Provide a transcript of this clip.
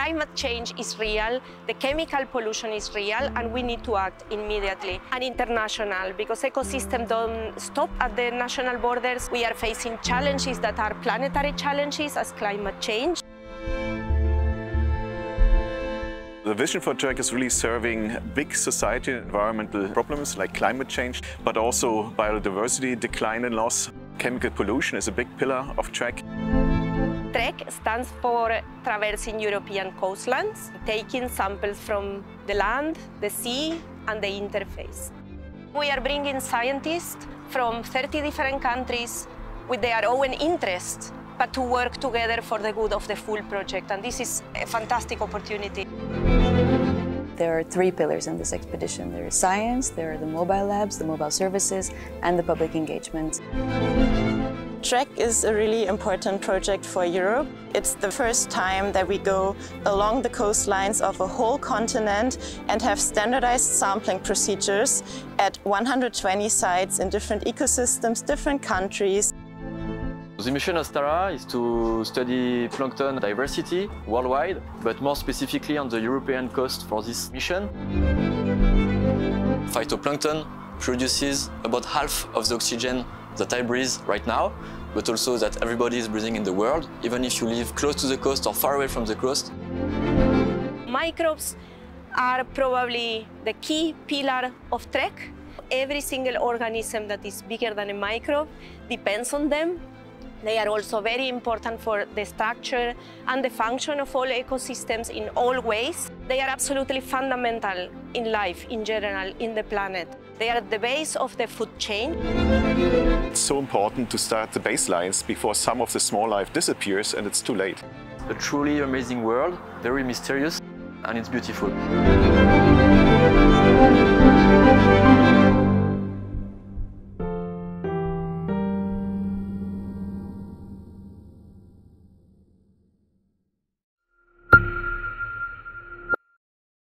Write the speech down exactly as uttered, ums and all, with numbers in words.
climate change is real, the chemical pollution is real, and we need to act immediately. And international, because ecosystems don't stop at the national borders. We are facing challenges that are planetary challenges as climate change. The vision for T R E C is really serving big society environmental problems like climate change, but also biodiversity, decline and loss. Chemical pollution is a big pillar of T R E C. T R E C stands for Traversing European Coastlines, taking samples from the land, the sea, and the interface. We are bringing scientists from thirty different countries with their own interests, but to work together for the good of the full project, and this is a fantastic opportunity. There are three pillars in this expedition. There is science, there are the mobile labs, the mobile services, and the public engagement. T R E C is a really important project for Europe. It's the first time that we go along the coastlines of a whole continent and have standardized sampling procedures at one hundred twenty sites in different ecosystems, different countries. The mission of STARA is to study plankton diversity worldwide, but more specifically on the European coast for this mission. Phytoplankton produces about half of the oxygen that I breathe right now, but also that everybody is breathing in the world, even if you live close to the coast or far away from the coast. Microbes are probably the key pillar of T R E C. Every single organism that is bigger than a microbe depends on them. They are also very important for the structure and the function of all ecosystems in all ways. They are absolutely fundamental in life in general, in the planet. They are at the base of the food chain. It's so important to start the baselines before some of the small life disappears and it's too late. A truly amazing world, very mysterious, and it's beautiful.